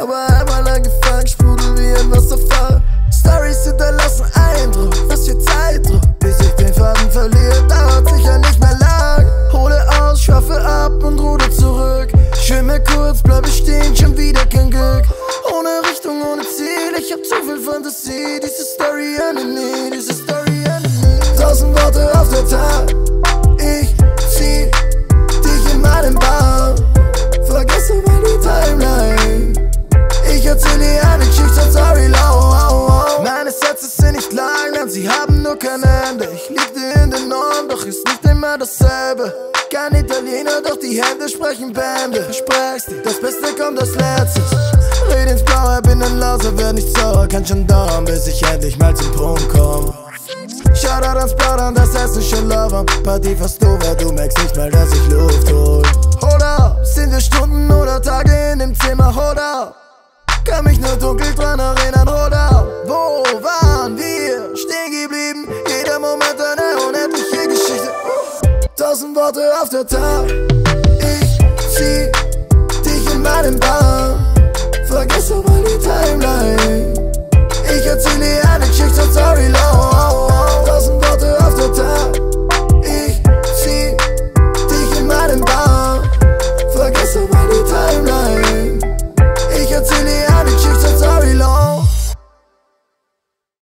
aber einmal angefangen, sprudel wie ein Wasserfall. Stories hinterlassen Eindruck, was für Zeitdruck. Bis ich den Faden verliere, dauert sicher nicht mehr lang. Hole aus, schwaffe ab und ruder zurück. Schwimme kurz, bleibe stehen, schon wieder kein Glück. Ohne Richtung, ohne Ziel, ich hab zu viel Fantasie. Diese Story endet nie, diese Story endet nie. 1000 Worte auf der Tat, ich zieh dich in meinen Bauch. Vergesse mal die Timeline, ich erzähl dir eine Geschichte, sorry low. Meine Sätze sind nicht lang, denn sie haben nur kein Ende. Ich lieg dir in den Ohren, doch ist nicht immer dasselbe. Kein Italiener, doch die Hände sprechen Bände. Versprechst dir, das Beste kommt als Letztes. Red ins Blaue, bin ein Lauser, werd nicht sauer. Kann schon dauern, bis ich endlich mal zum Punkt komm. Shoutout ans Plaudern, das Essen schon lauern. Party fast over, du merkst nicht mal, dass ich Luft hol. Hold up, sind wir Stunden oder Tage in dem Zimmer, hold up. Kann mich nur dunkel dran erinnern, hold up. Wo waren wir stehen geblieben? Jeder Moment eine unendliche Geschichte. 1000 Worte auf der Tat, ich zieh dich in meinen Bann. Vergiss aber die Timeline, ich erzähl dir eine Geschichte, sorry, Lord.